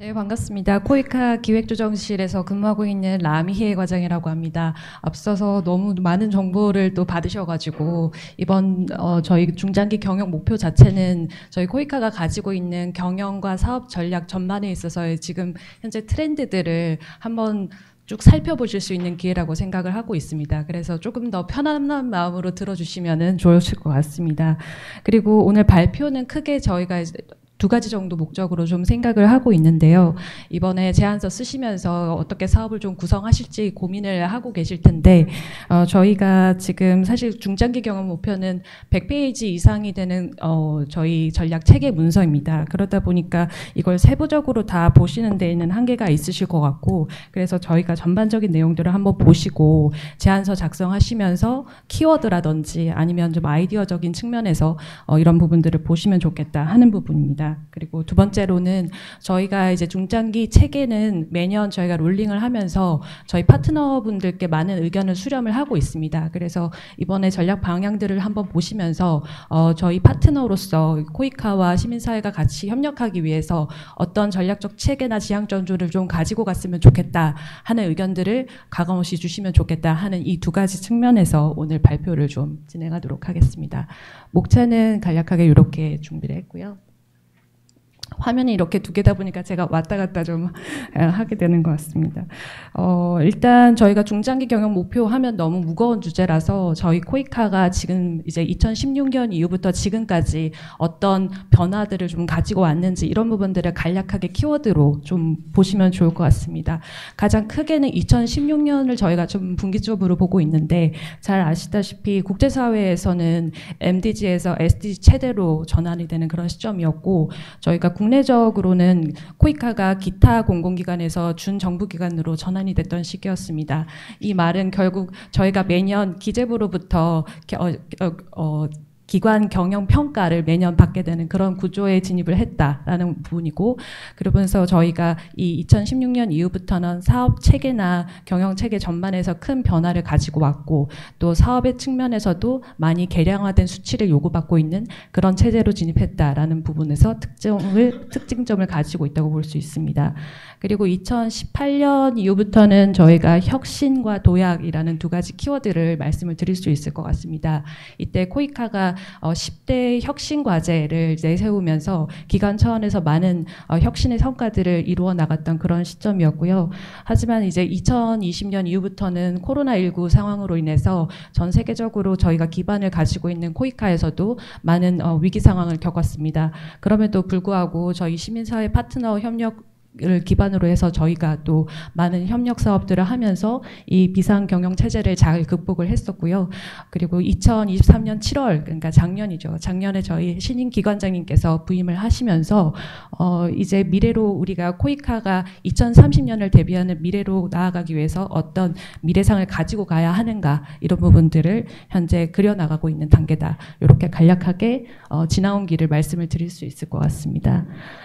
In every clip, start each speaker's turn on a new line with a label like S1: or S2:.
S1: 네, 반갑습니다. 코이카 기획조정실에서 근무하고 있는 라미희애 과장이라고 합니다. 앞서서 너무 많은 정보를 또 받으셔가지고 이번 저희 중장기 경영 목표 자체는 저희 코이카가 가지고 있는 경영과 사업 전략 전반에 있어서의 지금 현재 트렌드들을 한번 쭉 살펴보실 수 있는 기회라고 생각을 하고 있습니다. 그래서 조금 더 편안한 마음으로 들어주시면 좋으실 것 같습니다. 그리고 오늘 발표는 크게 저희가 두 가지 정도 목적으로 좀 생각을 하고 있는데요. 이번에 제안서 쓰시면서 어떻게 사업을 좀 구성하실지 고민을 하고 계실 텐데 저희가 지금 사실 중장기 경영 목표는 100페이지 이상이 되는 저희 전략 체계 문서입니다. 그러다 보니까 이걸 세부적으로 다 보시는 데에는 한계가 있으실 것 같고, 그래서 저희가 전반적인 내용들을 한번 보시고 제안서 작성하시면서 키워드라든지 아니면 좀 아이디어적인 측면에서 이런 부분들을 보시면 좋겠다 하는 부분입니다. 그리고 두 번째로는 저희가 이제 중장기 체계는 매년 저희가 롤링을 하면서 저희 파트너분들께 많은 의견을 수렴을 하고 있습니다. 그래서 이번에 전략 방향들을 한번 보시면서 저희 파트너로서 코이카와 시민사회가 같이 협력하기 위해서 어떤 전략적 체계나 지향 전조를 좀 가지고 갔으면 좋겠다 하는 의견들을 가감없이 주시면 좋겠다 하는 이 두 가지 측면에서 오늘 발표를 좀 진행하도록 하겠습니다. 목차는 간략하게 이렇게 준비를 했고요. 화면이 이렇게 두 개다 보니까 제가 왔다 갔다 좀 하게 되는 것 같습니다. 일단 저희가 중장기 경영 목표 하면 너무 무거운 주제라서 저희 코이카가 지금 이제 2016년 이후부터 지금까지 어떤 변화들을 좀 가지고 왔는지 이런 부분들을 간략하게 키워드로 좀 보시면 좋을 것 같습니다. 가장 크게는 2016년을 저희가 좀 분기점으로 보고 있는데, 잘 아시다시피 국제사회에서는 MDG에서 SDG 최대로 전환이 되는 그런 시점이었고, 저희가 국내적으로는 코이카가 기타 공공기관에서 준정부기관으로 전환이 됐던 시기였습니다. 이 말은 결국 저희가 매년 기재부로부터 기관 경영 평가를 매년 받게 되는 그런 구조에 진입을 했다라는 부분이고, 그러면서 저희가 이 2016년 이후부터는 사업 체계나 경영 체계 전반에서 큰 변화를 가지고 왔고, 또 사업의 측면에서도 많이 개량화된 수치를 요구받고 있는 그런 체제로 진입했다라는 부분에서 특징점을 가지고 있다고 볼 수 있습니다. 그리고 2018년 이후부터는 저희가 혁신과 도약이라는 두 가지 키워드를 말씀을 드릴 수 있을 것 같습니다. 이때 코이카가 10대 혁신 과제를 내세우면서 기관 차원에서 많은 혁신의 성과들을 이루어 나갔던 그런 시점이었고요. 하지만 이제 2020년 이후부터는 코로나19 상황으로 인해서 전 세계적으로 저희가 기반을 가지고 있는 코이카에서도 많은 위기 상황을 겪었습니다. 그럼에도 불구하고 저희 시민사회 파트너 협력 을 기반으로 해서 저희가 또 많은 협력 사업들을 하면서 이 비상 경영 체제를 잘 극복을 했었고요. 그리고 2023년 7월, 그러니까 작년이죠. 작년에 저희 신임 기관장님께서 부임을 하시면서 이제 미래로 우리가 코이카가 2030년을 대비하는 미래로 나아가기 위해서 어떤 미래상을 가지고 가야 하는가, 이런 부분들을 현재 그려나가고 있는 단계다. 이렇게 간략하게 지나온 길을 말씀을 드릴 수 있을 것 같습니다.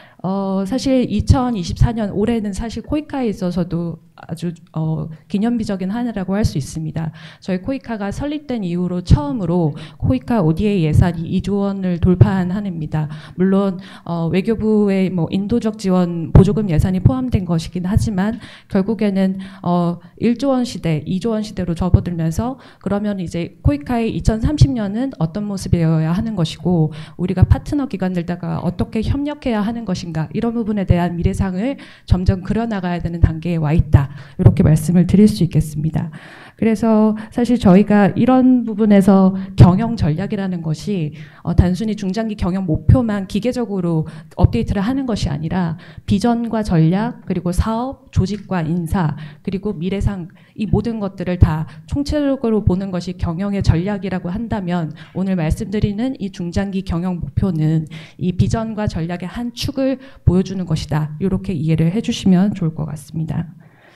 S1: 사실 2024년 올해는 사실 코이카에 있어서도 아주 기념비적인 한 해라고 할 수 있습니다. 저희 코이카가 설립된 이후로 처음으로 코이카 ODA 예산이 2조 원을 돌파한 한 해입니다. 물론 외교부의 뭐 인도적 지원 보조금 예산이 포함된 것이긴 하지만 결국에는 1조 원 시대, 2조 원 시대로 접어들면서, 그러면 이제 코이카의 2030년은 어떤 모습이어야 하는 것이고 우리가 파트너 기관들다가 어떻게 협력해야 하는 것인가, 이런 부분에 대한 미래상을 점점 그려나가야 되는 단계에 와 있다. 이렇게 말씀을 드릴 수 있겠습니다. 그래서 사실 저희가 이런 부분에서 경영 전략이라는 것이 단순히 중장기 경영 목표만 기계적으로 업데이트를 하는 것이 아니라 비전과 전략, 그리고 사업, 조직과 인사, 그리고 미래상, 이 모든 것들을 다 총체적으로 보는 것이 경영의 전략이라고 한다면, 오늘 말씀드리는 이 중장기 경영 목표는 이 비전과 전략의 한 축을 보여주는 것이다. 이렇게 이해를 해주시면 좋을 것 같습니다.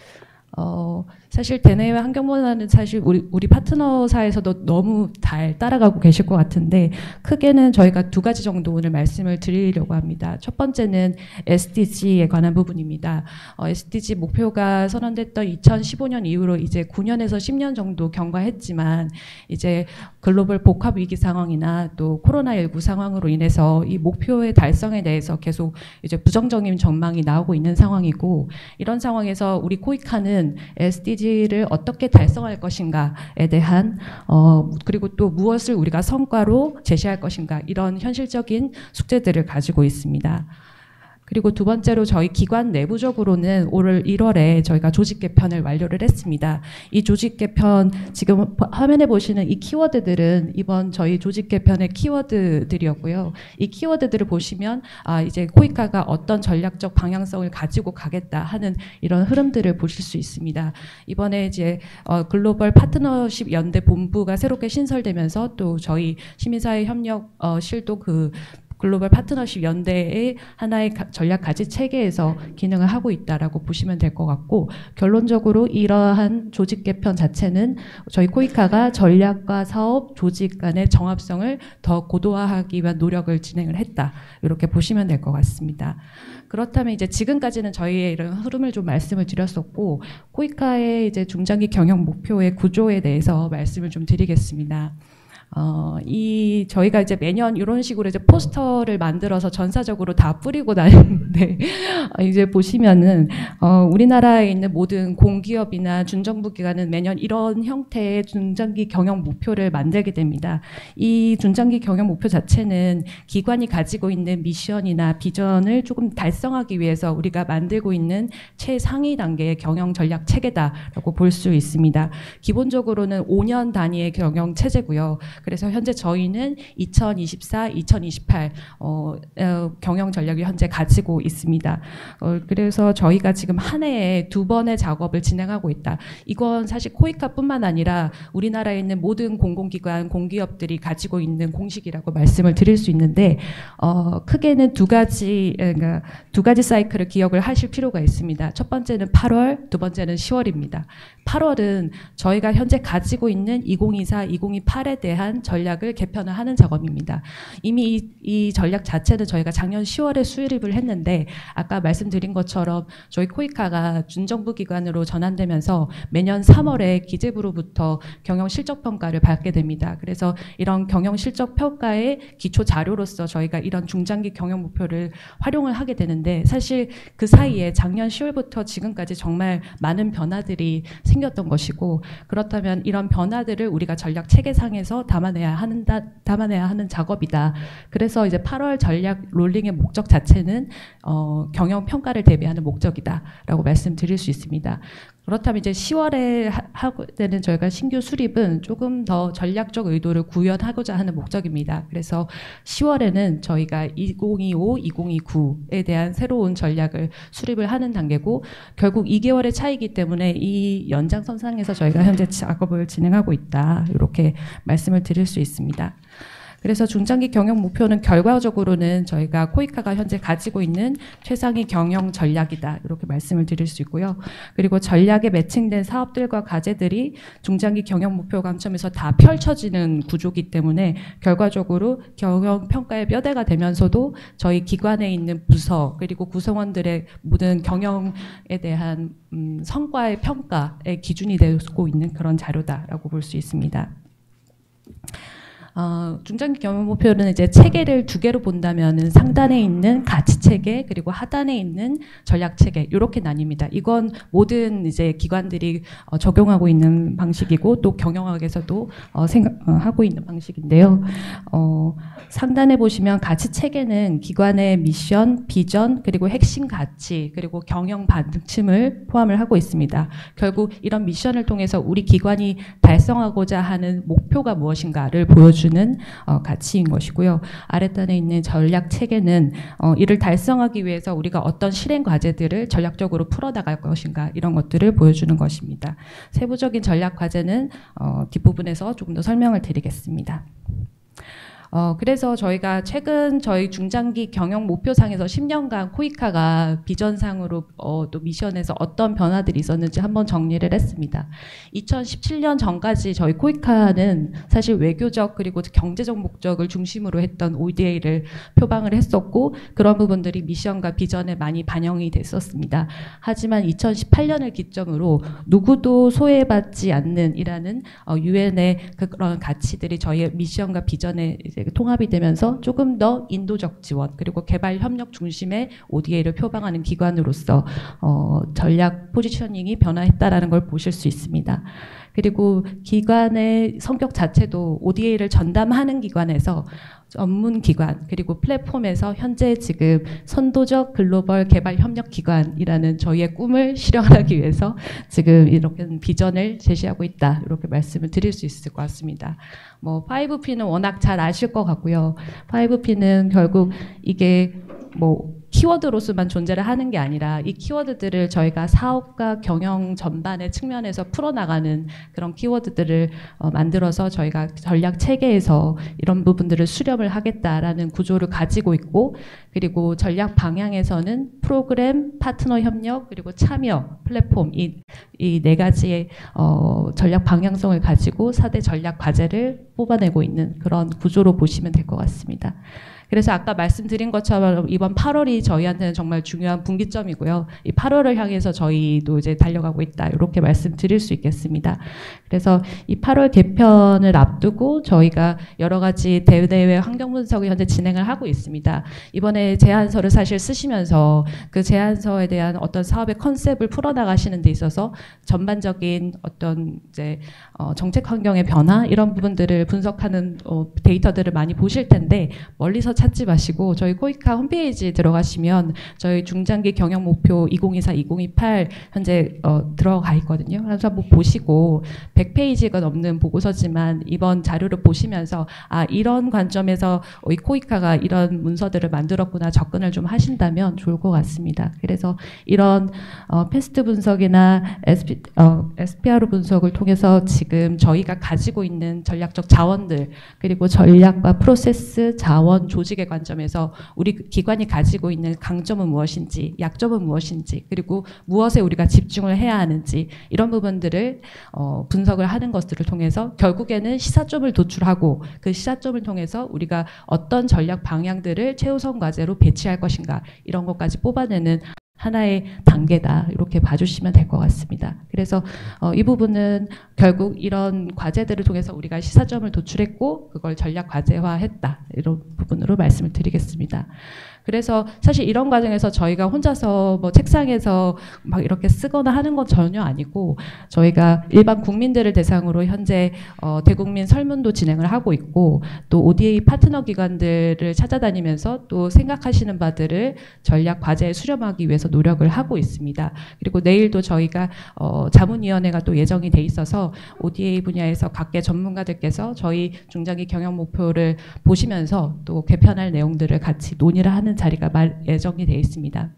S1: 사실 대내외 환경문화는 사실 우리 파트너사에서도 너무 잘 따라가고 계실 것 같은데 크게는 저희가 두 가지 정도 오늘 말씀을 드리려고 합니다. 첫 번째는 SDG에 관한 부분입니다. SDG 목표가 선언됐던 2015년 이후로 이제 9년에서 10년 정도 경과했지만 이제 글로벌 복합 위기 상황이나 또 코로나19 상황으로 인해서 이 목표의 달성에 대해서 계속 이제 부정적인 전망이 나오고 있는 상황이고 이런 상황에서 우리 코이카는 SDG를 어떻게 달성할 것인가에 대한 그리고 또 무엇을 우리가 성과로 제시할 것인가 이런 현실적인 숙제들을 가지고 있습니다. 그리고 두 번째로 저희 기관 내부적으로는 올 1월에 저희가 조직 개편을 완료를 했습니다. 이 조직 개편 지금 화면에 보시는 이 키워드들은 이번 저희 조직 개편의 키워드들이었고요. 이 키워드들을 보시면 이제 코이카가 어떤 전략적 방향성을 가지고 가겠다 하는 이런 흐름들을 보실 수 있습니다. 이번에 이제 글로벌 파트너십 연대 본부가 새롭게 신설되면서 또 저희 시민사회 협력 실도 글로벌 파트너십 연대의 하나의 전략 가치 체계에서 기능을 하고 있다라고 보시면 될 것 같고 결론적으로 이러한 조직 개편 자체는 저희 코이카가 전략과 사업, 조직 간의 정합성을 더 고도화하기 위한 노력을 진행을 했다. 이렇게 보시면 될 것 같습니다. 그렇다면 이제 지금까지는 저희의 이런 흐름을 좀 말씀을 드렸었고 코이카의 이제 중장기 경영 목표의 구조에 대해서 말씀을 좀 드리겠습니다. 저희가 이제 매년 이런 식으로 이제 포스터를 만들어서 전사적으로 다 뿌리고 다니는데, 이제 보시면은, 우리나라에 있는 모든 공기업이나 준정부 기관은 매년 이런 형태의 중장기 경영 목표를 만들게 됩니다. 이 중장기 경영 목표 자체는 기관이 가지고 있는 미션이나 비전을 조금 달성하기 위해서 우리가 만들고 있는 최상위 단계의 경영 전략 체계다라고 볼 수 있습니다. 기본적으로는 5년 단위의 경영 체제고요. 그래서 현재 저희는 2024, 2028 경영 전략을 현재 가지고 있습니다. 그래서 저희가 지금 한 해에 2번의 작업을 진행하고 있다. 이건 사실 코이카뿐만 아니라 우리나라에 있는 모든 공공기관, 공기업들이 가지고 있는 공식이라고 말씀을 드릴 수 있는데 크게는 두 가지 사이클을 기억을 하실 필요가 있습니다. 첫 번째는 8월, 두 번째는 10월입니다. 8월은 저희가 현재 가지고 있는 2024, 2028에 대한 전략을 개편을 하는 작업입니다. 이미 이 전략 자체는 저희가 작년 10월에 수립을 했는데 아까 말씀드린 것처럼 저희 코이카가 준정부 기관으로 전환되면서 매년 3월에 기재부로부터 경영 실적 평가를 받게 됩니다. 그래서 이런 경영 실적 평가의 기초 자료로서 저희가 이런 중장기 경영 목표를 활용을 하게 되는데 사실 그 사이에 작년 10월부터 지금까지 정말 많은 변화들이 생겼던 것이고 그렇다면 이런 변화들을 우리가 전략 체계상에서 담아내야 하는 작업이다. 그래서 이제 8월 전략 롤링의 목적 자체는 경영 평가를 대비하는 목적이다라고 말씀드릴 수 있습니다. 그렇다면 이제 10월에 하고 되는 저희가 신규 수립은 조금 더 전략적 의도를 구현하고자 하는 목적입니다. 그래서 10월에는 저희가 2025, 2029에 대한 새로운 전략을 수립을 하는 단계고 결국 2개월의 차이기 때문에 이 연장선상에서 저희가 현재 작업을 진행하고 있다. 이렇게 말씀을 드릴 수 있습니다. 그래서 중장기 경영 목표는 결과적으로는 저희가 코이카가 현재 가지고 있는 최상위 경영 전략이다. 이렇게 말씀을 드릴 수 있고요. 그리고 전략에 매칭된 사업들과 과제들이 중장기 경영 목표 관점에서 다 펼쳐지는 구조이기 때문에 결과적으로 경영 평가의 뼈대가 되면서도 저희 기관에 있는 부서 그리고 구성원들의 모든 경영에 대한 성과의 평가의 기준이 되고 있는 그런 자료다라고 볼 수 있습니다. 중장기 경영 목표는 이제 체계를 두 개로 본다면은 상단에 있는 가치 체계 그리고 하단에 있는 전략 체계 이렇게 나뉩니다. 이건 모든 이제 기관들이 적용하고 있는 방식이고 또 경영학에서도 하고 있는 방식인데요. 상단에 보시면 가치 체계는 기관의 미션, 비전 그리고 핵심 가치 그리고 경영 방침을 포함을 하고 있습니다. 결국 이런 미션을 통해서 우리 기관이 달성하고자 하는 목표가 무엇인가를 보여주는 가치인 것이고요. 아랫단에 있는 전략 체계는 이를 달성하기 위해서 우리가 어떤 실행 과제들을 전략적으로 풀어나갈 것인가 이런 것들을 보여주는 것입니다. 세부적인 전략 과제는 뒷부분에서 조금 더 설명을 드리겠습니다. 그래서 저희가 최근 저희 중장기 경영 목표상에서 10년간 코이카가 비전상으로 또 미션에서 어떤 변화들이 있었는지 한번 정리를 했습니다. 2017년 전까지 저희 코이카는 사실 외교적 그리고 경제적 목적을 중심으로 했던 ODA를 표방을 했었고 그런 부분들이 미션과 비전에 많이 반영이 됐었습니다. 하지만 2018년을 기점으로 누구도 소외받지 않는 이라는 유엔의 그런 가치들이 저희의 미션과 비전에 이제 통합이 되면서 조금 더 인도적 지원 그리고 개발 협력 중심의 ODA를 표방하는 기관으로서 전략 포지셔닝이 변화했다라는 걸 보실 수 있습니다. 그리고 기관의 성격 자체도 ODA를 전담하는 기관에서 전문 기관 그리고 플랫폼에서 현재 지금 선도적 글로벌 개발 협력 기관이라는 저희의 꿈을 실현하기 위해서 지금 이렇게 비전을 제시하고 있다 이렇게 말씀을 드릴 수 있을 것 같습니다. 뭐 5P는 워낙 잘 아실 것 같고요. 5P는 결국 이게 뭐 키워드로서만 존재를 하는 게 아니라 이 키워드들을 저희가 사업과 경영 전반의 측면에서 풀어나가는 그런 키워드들을 만들어서 저희가 전략 체계에서 이런 부분들을 수렴을 하겠다라는 구조를 가지고 있고 그리고 전략 방향에서는 프로그램, 파트너 협력 그리고 참여, 플랫폼 이 네 가지의 전략 방향성을 가지고 4대 전략 과제를 뽑아내고 있는 그런 구조로 보시면 될 것 같습니다. 그래서 아까 말씀드린 것처럼 이번 8월이 저희한테는 정말 중요한 분기점이고요. 이 8월을 향해서 저희도 이제 달려가고 있다. 이렇게 말씀드릴 수 있겠습니다. 그래서 이 8월 개편을 앞두고 저희가 여러 가지 대외 환경 분석을 현재 진행을 하고 있습니다. 이번에 제안서를 사실 쓰시면서 그 제안서에 대한 어떤 사업의 컨셉을 풀어나가시는 데 있어서 전반적인 어떤 이제 정책 환경의 변화 이런 부분들을 분석하는 데이터들을 많이 보실 텐데 멀리서 찾지 마시고 저희 코이카 홈페이지에 들어가시면 저희 중장기 경영 목표 2024-2028 현재 들어가 있거든요. 그래서 한번 보시고 100페이지가 넘는 보고서지만 이번 자료를 보시면서 아 이런 관점에서 이 코이카가 이런 문서들을 만들었구나 접근을 좀 하신다면 좋을 것 같습니다. 그래서 이런 패스트 분석이나 SPR 분석을 통해서 지금 저희가 가지고 있는 전략적 자원들 그리고 전략과 프로세스, 자원, 조직의 관점에서 우리 기관이 가지고 있는 강점은 무엇인지 약점은 무엇인지 그리고 무엇에 우리가 집중을 해야 하는지 이런 부분들을 분석을 하는 것들을 통해서 결국에는 시사점을 도출하고 그 시사점을 통해서 우리가 어떤 전략 방향들을 최우선 과제로 배치할 것인가 이런 것까지 뽑아내는 하나의 단계다 이렇게 봐주시면 될 것 같습니다. 그래서 이 부분은 결국 이런 과제들을 통해서 우리가 시사점을 도출했고 그걸 전략 과제화했다 이런 부분으로 말씀을 드리겠습니다. 그래서 사실 이런 과정에서 저희가 혼자서 뭐 책상에서 막 이렇게 쓰거나 하는 건 전혀 아니고 저희가 일반 국민들을 대상으로 현재 대국민 설문도 진행을 하고 있고 또 ODA 파트너 기관들을 찾아다니면서 또 생각하시는 바들을 전략 과제에 수렴하기 위해서 노력을 하고 있습니다. 그리고 내일도 저희가 자문위원회가 또 예정이 돼 있어서 ODA 분야에서 각계 전문가들께서 저희 중장기 경영 목표를 보시면서 또 개편할 내용들을 같이 논의를 하는 자리가 예정이 되어 있습니다.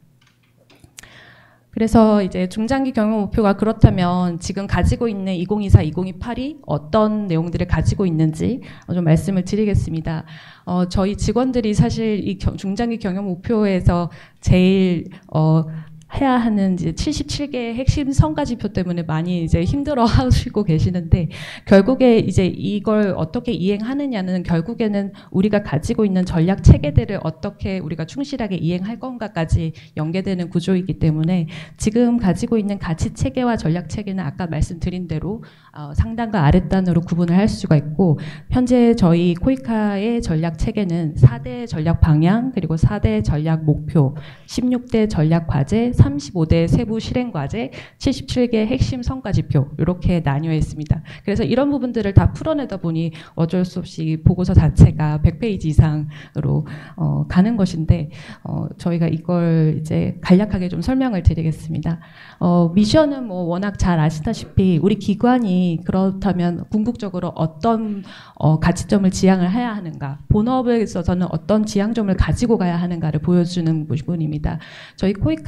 S1: 그래서 이제 중장기 경영 목표가 그렇다면 지금 가지고 있는 2024-2028이 어떤 내용들을 가지고 있는지 좀 말씀을 드리겠습니다. 저희 직원들이 사실 이 중장기 경영 목표에서 제일 해야 하는 이제 77개의 핵심 성과지표 때문에 많이 이제 힘들어 하시고 계시는데 결국에 이제 이걸 어떻게 이행하느냐는 결국에는 우리가 가지고 있는 전략 체계들을 어떻게 우리가 충실하게 이행할 건가까지 연계되는 구조이기 때문에 지금 가지고 있는 가치 체계와 전략 체계는 아까 말씀드린 대로 상단과 아랫단으로 구분을 할 수가 있고 현재 저희 코이카의 전략 체계는 4대 전략 방향 그리고 4대 전략 목표 16대 전략 과제 35대 세부 실행 과제, 77개 핵심 성과 지표 이렇게 나뉘어 있습니다. 그래서 이런 부분들을 다 풀어내다 보니 어쩔 수 없이 보고서 자체가 100페이지 이상으로 가는 것인데 저희가 이걸 이제 간략하게 좀 설명을 드리겠습니다. 미션은 뭐 워낙 잘 아시다시피 우리 기관이 그렇다면 궁극적으로 어떤 가치점을 지향을 해야 하는가, 본업에 있어서는 어떤 지향점을 가지고 가야 하는가를 보여주는 부분입니다. 저희 코이카는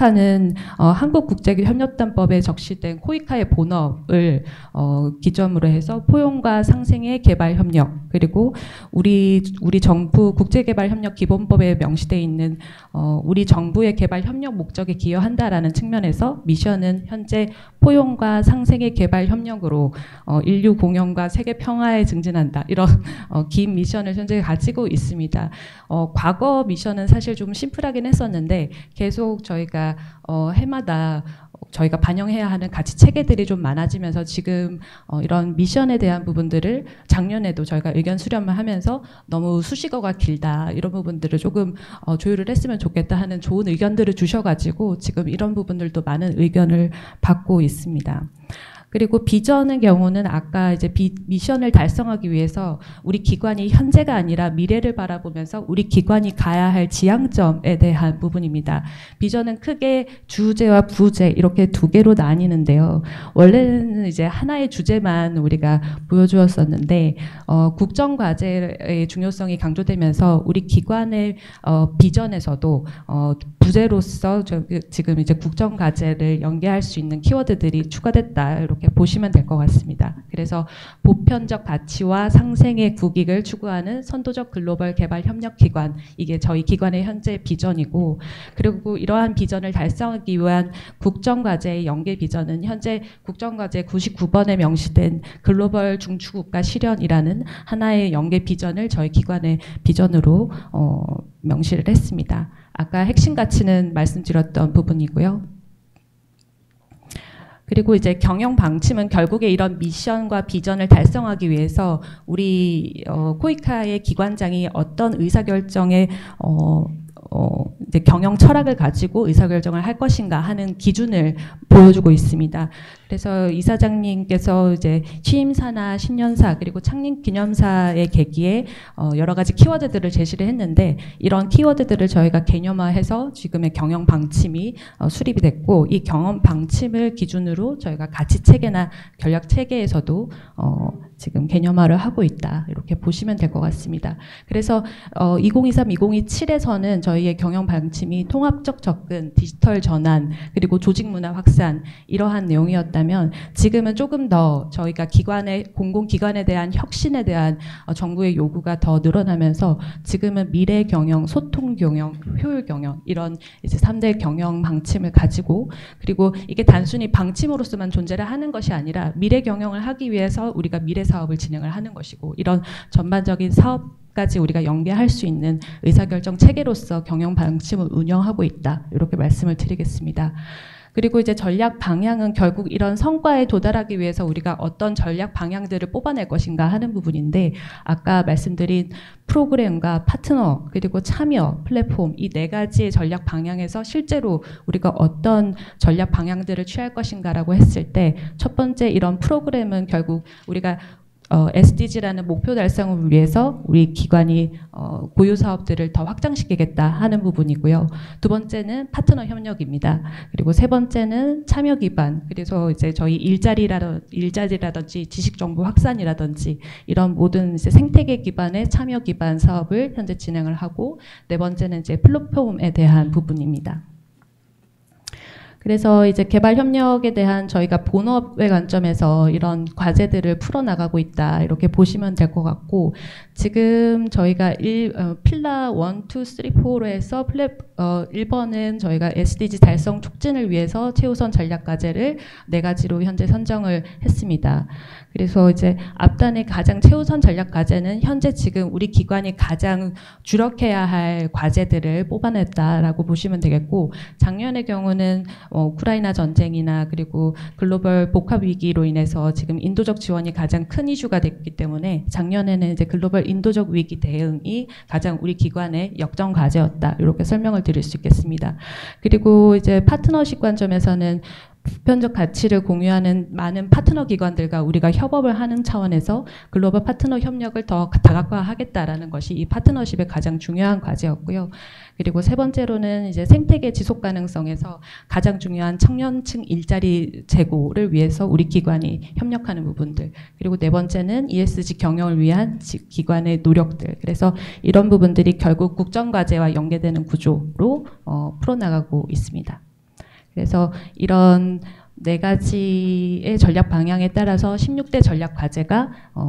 S1: 저희는 한국국제협력단법에 적시된 코이카의 본업을 기점으로 해서 포용과 상생의 개발 협력, 그리고 우리 정부 국제개발협력 기본법에 명시되어 있는 우리 정부의 개발 협력 목적에 기여한다라는 측면에서 미션은 현재 포용과 상생의 개발 협력으로 인류 공영과 세계 평화에 증진한다, 이런 긴 미션을 현재 가지고 있습니다. 과거 미션은 사실 좀 심플하긴 했었는데 계속 저희가 해마다 저희가 반영해야 하는 가치 체계들이 좀 많아지면서 지금 이런 미션에 대한 부분들을 작년에도 저희가 의견 수렴을 하면서 너무 수식어가 길다, 이런 부분들을 조금 조율을 했으면 좋겠다 하는 좋은 의견들을 주셔가지고 지금 이런 부분들도 많은 의견을 받고 있습니다. 그리고 비전의 경우는 아까 이제 미션을 달성하기 위해서 우리 기관이 현재가 아니라 미래를 바라보면서 우리 기관이 가야 할 지향점에 대한 부분입니다. 비전은 크게 주제와 부제 이렇게 두 개로 나뉘는데요. 원래는 이제 하나의 주제만 우리가 보여주었었는데 국정과제의 중요성이 강조되면서 우리 기관의 비전에서도 부제로서 지금 이제 국정과제를 연계할 수 있는 키워드들이 추가됐다, 이렇게 보시면 될 것 같습니다. 그래서 보편적 가치와 상생의 국익을 추구하는 선도적 글로벌 개발 협력 기관, 이게 저희 기관의 현재 비전이고, 그리고 이러한 비전을 달성하기 위한 국정과제의 연계 비전은 현재 국정과제 99번에 명시된 글로벌 중추국가 실현이라는 하나의 연계 비전을 저희 기관의 비전으로 명시를 했습니다. 아까 핵심 가치는 말씀드렸던 부분이고요. 그리고 이제 경영 방침은 결국에 이런 미션과 비전을 달성하기 위해서 우리 코이카의 기관장이 어떤 의사결정에 이제 경영 철학을 가지고 의사결정을 할 것인가 하는 기준을 보여주고 있습니다. 그래서 이사장님께서 이제 취임사나 신년사 그리고 창립기념사의 계기에 여러 가지 키워드들을 제시를 했는데, 이런 키워드들을 저희가 개념화해서 지금의 경영 방침이 수립이 됐고, 이 경영 방침을 기준으로 저희가 가치 체계나 전략 체계에서도 지금 개념화를 하고 있다, 이렇게 보시면 될 것 같습니다. 그래서 2023, 2027에서는 저희의 경영 방침이 통합적 접근, 디지털 전환, 그리고 조직 문화 확산, 이러한 내용이었다면 지금은 조금 더 저희가 공공기관에 대한 혁신에 대한 정부의 요구가 더 늘어나면서 지금은 미래 경영, 소통 경영, 효율 경영, 이런 이제 3대 경영 방침을 가지고, 그리고 이게 단순히 방침으로서만 존재를 하는 것이 아니라 미래 경영을 하기 위해서 우리가 미래 사업을 진행을 하는 것이고, 이런 전반적인 사업까지 우리가 연계할 수 있는 의사결정 체계로서 경영 방침을 운영하고 있다, 이렇게 말씀을 드리겠습니다. 그리고 이제 전략 방향은 결국 이런 성과에 도달하기 위해서 우리가 어떤 전략 방향들을 뽑아낼 것인가 하는 부분인데, 아까 말씀드린 프로그램과 파트너 그리고 참여, 플랫폼, 이 네 가지의 전략 방향에서 실제로 우리가 어떤 전략 방향들을 취할 것인가라고 했을 때, 첫 번째 이런 프로그램은 결국 우리가 SDG라는 목표 달성을 위해서 우리 기관이 고유 사업들을 더 확장시키겠다 하는 부분이고요. 두 번째는 파트너 협력입니다. 그리고 세 번째는 참여 기반, 그래서 이제 저희 일자리라든지 지식 정보 확산이라든지 이런 모든 이제 생태계 기반의 참여 기반 사업을 현재 진행을 하고, 네 번째는 이제 플랫폼에 대한 부분입니다. 그래서 이제 개발 협력에 대한 저희가 본업의 관점에서 이런 과제들을 풀어나가고 있다, 이렇게 보시면 될 것 같고, 지금 저희가 필라 1, 2, 3, 4로 해서 1번은 저희가 SDG 달성 촉진을 위해서 최우선 전략 과제를 4가지로 현재 선정을 했습니다. 그래서 이제 앞단의 가장 최우선 전략 과제는 현재 지금 우리 기관이 가장 주력해야 할 과제들을 뽑아냈다라고 보시면 되겠고, 작년의 경우는 우크라이나 전쟁이나 그리고 글로벌 복합 위기로 인해서 지금 인도적 지원이 가장 큰 이슈가 됐기 때문에 작년에는 이제 글로벌 인도적 위기 대응이 가장 우리 기관의 역점 과제였다, 이렇게 설명을 드릴 수 있겠습니다. 그리고 이제 파트너십 관점에서는 보편적 가치를 공유하는 많은 파트너 기관들과 우리가 협업을 하는 차원에서 글로벌 파트너 협력을 더 다각화하겠다라는 것이 이 파트너십의 가장 중요한 과제였고요. 그리고 세 번째로는 이제 생태계 지속 가능성에서 가장 중요한 청년층 일자리 제고를 위해서 우리 기관이 협력하는 부분들, 그리고 네 번째는 ESG 경영을 위한 기관의 노력들, 그래서 이런 부분들이 결국 국정과제와 연계되는 구조로 풀어나가고 있습니다. 그래서 이런 네 가지의 전략 방향에 따라서 16대 전략 과제가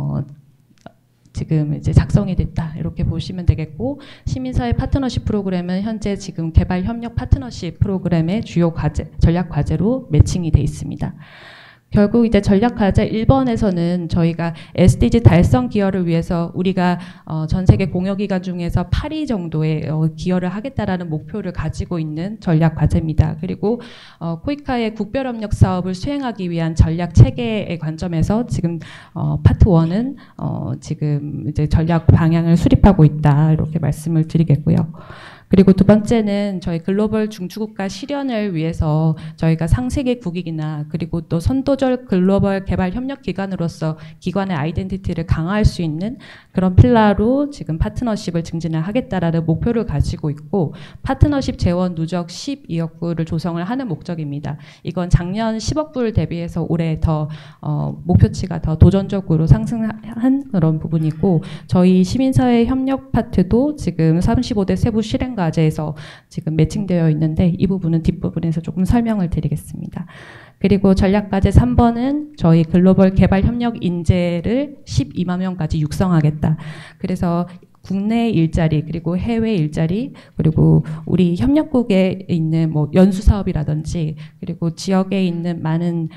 S1: 지금 이제 작성이 됐다 이렇게 보시면 되겠고, 시민사회 파트너십 프로그램은 현재 지금 개발 협력 파트너십 프로그램의 주요 과제, 전략 과제로 매칭이 돼 있습니다. 결국 이제 전략 과제 1번에서는 저희가 SDG 달성 기여를 위해서 우리가 전 세계 공여기관 중에서 8위 정도의 기여를 하겠다라는 목표를 가지고 있는 전략 과제입니다. 그리고 코이카의 국별협력 사업을 수행하기 위한 전략 체계의 관점에서 지금 파트 1은 지금 이제 전략 방향을 수립하고 있다 이렇게 말씀을 드리겠고요. 그리고 두 번째는 저희 글로벌 중추국가 실현을 위해서 저희가 상세계국익이나 그리고 또 선도적 글로벌 개발 협력 기관으로서 기관의 아이덴티티를 강화할 수 있는 그런 필라로 지금 파트너십을 증진을 하겠다라는 목표를 가지고 있고, 파트너십 재원 누적 12억 불을 조성을 하는 목적입니다. 이건 작년 10억 불 대비해서 올해 더 목표치가 더 도전적으로 상승한 그런 부분이고, 저희 시민사회 협력 파트도 지금 35대 세부 실행 과제에서 지금 매칭되어 있는데 이 부분은 뒷부분에서 조금 설명을 드리겠습니다. 그리고 전략과제 3번은 저희 글로벌 개발 협력 인재를 12만 명까지 육성하겠다. 그래서 국내 일자리 그리고 해외 일자리 그리고 우리 협력국에 있는 뭐 연수 사업이라든지 그리고 지역에 있는 많은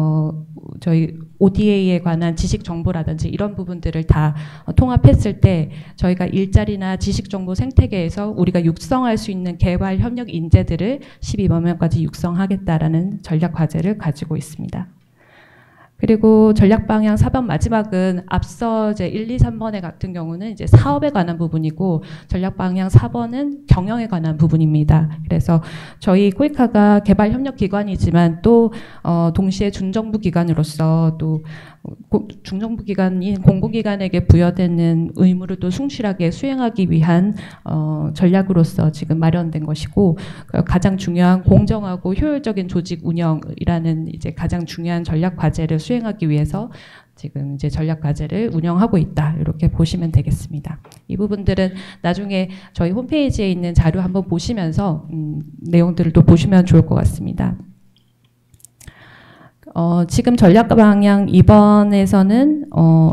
S1: 저희 ODA에 관한 지식 정보라든지 이런 부분들을 다 통합했을 때 저희가 일자리나 지식 정보 생태계에서 우리가 육성할 수 있는 개발 협력 인재들을 12만 명까지 육성하겠다라는 전략 과제를 가지고 있습니다. 그리고 전략 방향 4번 마지막은 앞서 이제 1, 2, 3번에 같은 경우는 이제 사업에 관한 부분이고, 전략 방향 4번은 경영에 관한 부분입니다. 그래서 저희 코이카가 개발 협력 기관이지만 또 동시에 준정부 기관으로서 또 중정부 기관인 공공기관에게 부여되는 의무를 또 충실하게 수행하기 위한 전략으로서 지금 마련된 것이고, 가장 중요한 공정하고 효율적인 조직 운영이라는 이제 가장 중요한 전략 과제를 수행하기 위해서 지금 이제 전략 과제를 운영하고 있다 이렇게 보시면 되겠습니다. 이 부분들은 나중에 저희 홈페이지에 있는 자료 한번 보시면서 내용들을 또 보시면 좋을 것 같습니다. 지금 전략 방향 2번에서는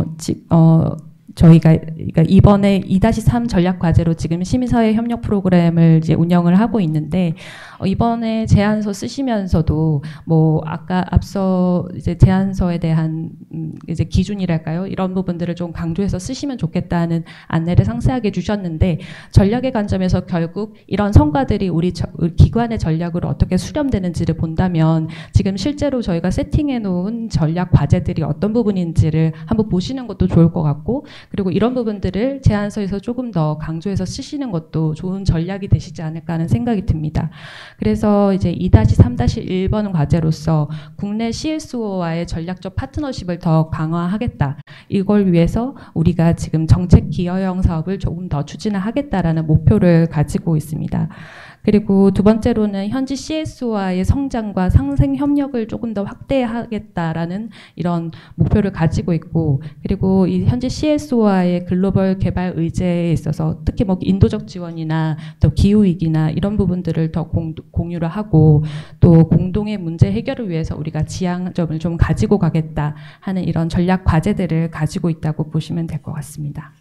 S1: 저희가 그러니까 이번에 2-3 전략 과제로 지금 시민사회 협력 프로그램을 이제 운영을 하고 있는데, 이번에 제안서 쓰시면서도 뭐 아까 앞서 이제 제안서에 대한 이제 기준이랄까요? 이런 부분들을 좀 강조해서 쓰시면 좋겠다는 안내를 상세하게 주셨는데, 전략의 관점에서 결국 이런 성과들이 우리 기관의 전략으로 어떻게 수렴되는지를 본다면 지금 실제로 저희가 세팅해 놓은 전략 과제들이 어떤 부분인지를 한번 보시는 것도 좋을 것 같고, 그리고 이런 부분들을 제안서에서 조금 더 강조해서 쓰시는 것도 좋은 전략이 되시지 않을까 하는 생각이 듭니다. 그래서 이제 2-3-1번 과제로서 국내 CSO와의 전략적 파트너십을 더 강화하겠다. 이걸 위해서 우리가 지금 정책 기여형 사업을 조금 더 추진하겠다라는 목표를 가지고 있습니다. 그리고 두 번째로는 현지 CSO와의 성장과 상생 협력을 조금 더 확대하겠다라는 이런 목표를 가지고 있고, 그리고 이 현지 CSO와의 글로벌 개발 의제에 있어서 특히 뭐 인도적 지원이나 또 기후위기나 이런 부분들을 더 공유를 하고, 또 공동의 문제 해결을 위해서 우리가 지향점을 좀 가지고 가겠다 하는 이런 전략 과제들을 가지고 있다고 보시면 될 것 같습니다.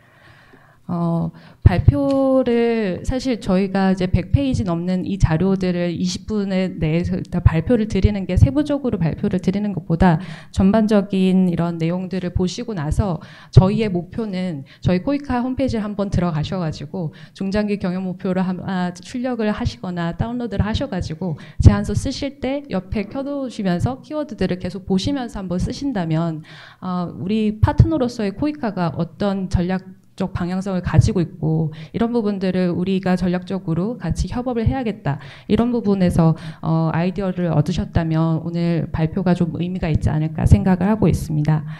S1: 발표를 사실 저희가 이제 100페이지 넘는 이 자료들을 20분에 내에서 다 발표를 드리는 게, 세부적으로 발표를 드리는 것보다 전반적인 이런 내용들을 보시고 나서 저희의 목표는 저희 코이카 홈페이지를 한번 들어가셔가지고 중장기 경영 목표를 출력을 하시거나 다운로드를 하셔가지고 제안서 쓰실 때 옆에 켜두시면서 키워드들을 계속 보시면서 한번 쓰신다면 우리 파트너로서의 코이카가 어떤 전략적 방향성을 가지고 있고 이런 부분들을 우리가 전략적으로 같이 협업을 해야겠다, 이런 부분에서 아이디어를 얻으셨다면 오늘 발표가 좀 의미가 있지 않을까 생각을 하고 있습니다.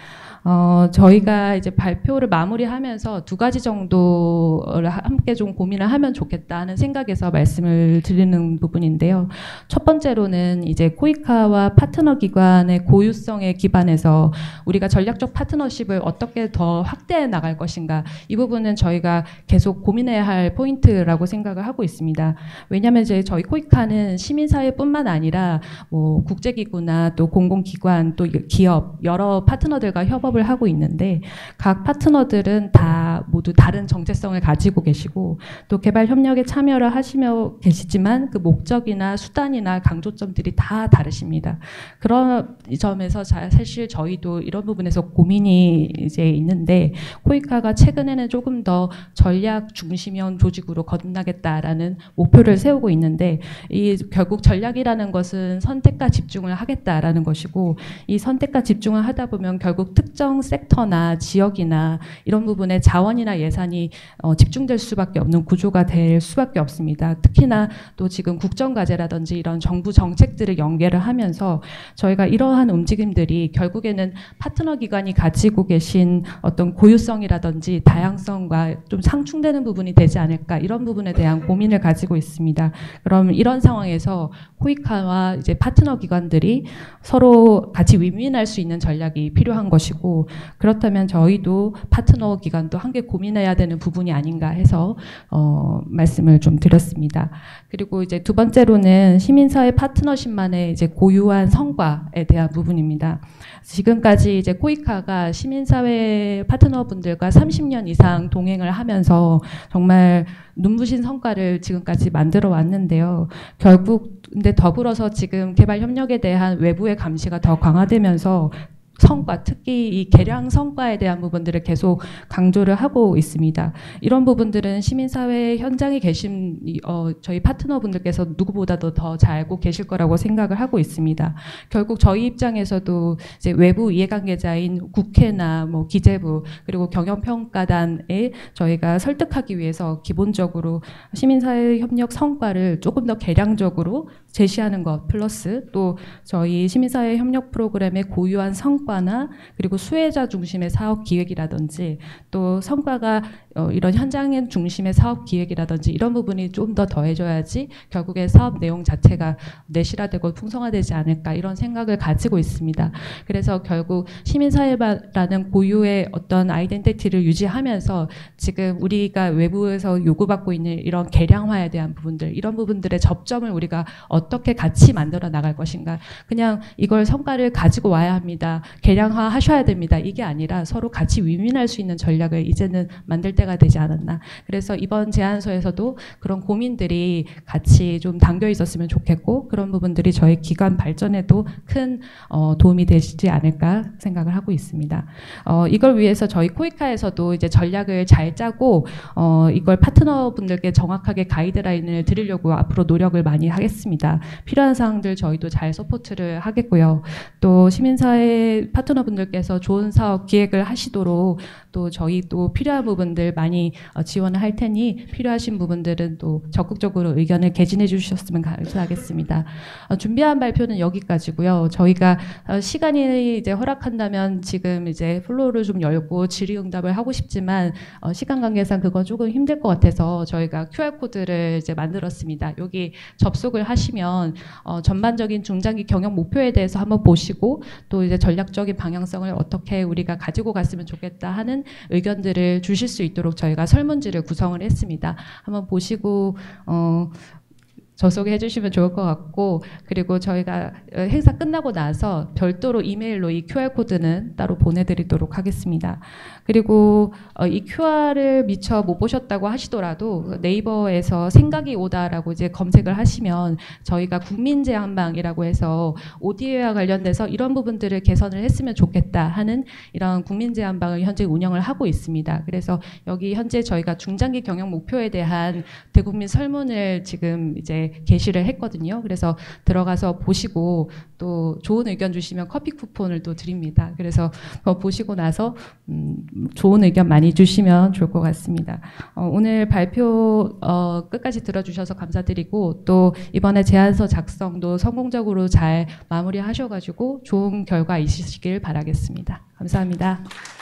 S1: 저희가 이제 발표를 마무리하면서 두 가지 정도를 함께 좀 고민을 하면 좋겠다는 생각에서 말씀을 드리는 부분인데요. 첫 번째로는 이제 코이카와 파트너 기관의 고유성에 기반해서 우리가 전략적 파트너십을 어떻게 더 확대해 나갈 것인가, 이 부분은 저희가 계속 고민해야 할 포인트라고 생각을 하고 있습니다. 왜냐하면 이제 저희 코이카는 시민사회뿐만 아니라 뭐 국제기구나 또 공공기관 또 기업 여러 파트너들과 협업을 하고 있는데, 각 파트너들은 다 모두 다른 정체성을 가지고 계시고 또 개발 협력에 참여를 하시며 계시지만 그 목적이나 수단이나 강조점들이 다 다르십니다. 그런 점에서 사실 저희도 이런 부분에서 고민이 이제 있는데, 코이카가 최근에는 조금 더 전략 중심형 조직으로 거듭나겠다라는 목표를 세우고 있는데, 이 결국 전략이라는 것은 선택과 집중을 하겠다라는 것이고, 이 선택과 집중을 하다 보면 결국 특정 섹터나 지역이나 이런 부분에 자원이나 예산이 집중될 수밖에 없는 구조가 될 수밖에 없습니다. 특히나 또 지금 국정과제라든지 이런 정부 정책들을 연계를 하면서 저희가 이러한 움직임들이 결국에는 파트너 기관이 가지고 계신 어떤 고유성이라든지 다양성과 좀 상충되는 부분이 되지 않을까, 이런 부분에 대한 고민을 가지고 있습니다. 그럼 이런 상황에서 코이카와 이제 파트너 기관들이 서로 같이 윈윈할 수 있는 전략이 필요한 것이고, 그렇다면 저희도 파트너 기관도 함께 고민해야 되는 부분이 아닌가 해서 말씀을 좀 드렸습니다. 그리고 이제 두 번째로는 시민사회 파트너십만의 이제 고유한 성과에 대한 부분입니다. 지금까지 이제 코이카가 시민사회 파트너분들과 30년 이상 동행을 하면서 정말 눈부신 성과를 지금까지 만들어 왔는데요. 결국 근데 더불어서 지금 개발 협력에 대한 외부의 감시가 더 강화되면서 성과, 특히 이 개량 성과에 대한 부분들을 계속 강조를 하고 있습니다. 이런 부분들은 시민사회 현장에 계신 저희 파트너분들께서 누구보다도 더 잘 알고 계실 거라고 생각을 하고 있습니다. 결국 저희 입장에서도 이제 외부 이해관계자인 국회나 뭐 기재부 그리고 경영평가단에 저희가 설득하기 위해서 기본적으로 시민사회 협력 성과를 조금 더 개량적으로 제시하는 것 플러스 또 저희 시민사회 협력 프로그램의 고유한 성과나 그리고 수혜자 중심의 사업 기획이라든지 또 성과가 이런 현장 중심의 사업 기획이라든지 이런 부분이 좀 더 더해져야지 결국에 사업 내용 자체가 내실화되고 풍성화되지 않을까, 이런 생각을 가지고 있습니다. 그래서 결국 시민사회라는 고유의 어떤 아이덴티티를 유지하면서 지금 우리가 외부에서 요구받고 있는 이런 개량화에 대한 부분들, 이런 부분들의 접점을 우리가 어떻게 같이 만들어 나갈 것인가, 그냥 이걸 성과를 가지고 와야 합니다, 개량화 하셔야 됩니다, 이게 아니라 서로 같이 윈윈할 수 있는 전략을 이제는 만들 때가 되지 않았나. 그래서 이번 제안서에서도 그런 고민들이 같이 좀 담겨 있었으면 좋겠고, 그런 부분들이 저희 기관 발전에도 큰 도움이 되시지 않을까 생각을 하고 있습니다. 이걸 위해서 저희 코이카에서도 이제 전략을 잘 짜고 이걸 파트너분들께 정확하게 가이드라인을 드리려고 앞으로 노력을 많이 하겠습니다. 필요한 사항들 저희도 잘 서포트를 하겠고요. 또 시민사회 파트너분들께서 좋은 사업 기획을 하시도록 또 저희도 필요한 부분들 많이 지원을 할 테니 필요하신 부분들은 또 적극적으로 의견을 개진해 주셨으면 감사하겠습니다. 준비한 발표는 여기까지고요. 저희가 시간이 이제 허락한다면 지금 이제 플로어를 좀 열고 질의응답을 하고 싶지만 시간 관계상 그건 조금 힘들 것 같아서 저희가 QR코드를 이제 만들었습니다. 여기 접속을 하시면 전반적인 중장기 경영 목표에 대해서 한번 보시고 또 이제 전략적인 방향성을 어떻게 우리가 가지고 갔으면 좋겠다 하는 의견들을 주실 수 있도록 저희가 설문지를 구성을 했습니다. 한번 보시고 접속해 주시면 좋을 것 같고, 그리고 저희가 행사 끝나고 나서 별도로 이메일로 이 QR코드는 따로 보내드리도록 하겠습니다. 그리고 이 QR을 미처 못 보셨다고 하시더라도 네이버에서 생각이 오다라고 이제 검색을 하시면 저희가 국민제안방이라고 해서 ODA와 관련돼서 이런 부분들을 개선을 했으면 좋겠다 하는 이런 국민제안방을 현재 운영을 하고 있습니다. 그래서 여기 현재 저희가 중장기 경영 목표에 대한 대국민 설문을 지금 이제 이제 게시를 했거든요. 그래서 들어가서 보시고 또 좋은 의견 주시면 커피 쿠폰을 또 드립니다. 그래서 보시고 나서 좋은 의견 많이 주시면 좋을 것 같습니다. 오늘 발표 끝까지 들어주셔서 감사드리고 또 이번에 제안서 작성도 성공적으로 잘 마무리하셔가지고 좋은 결과 있으시길 바라겠습니다. 감사합니다.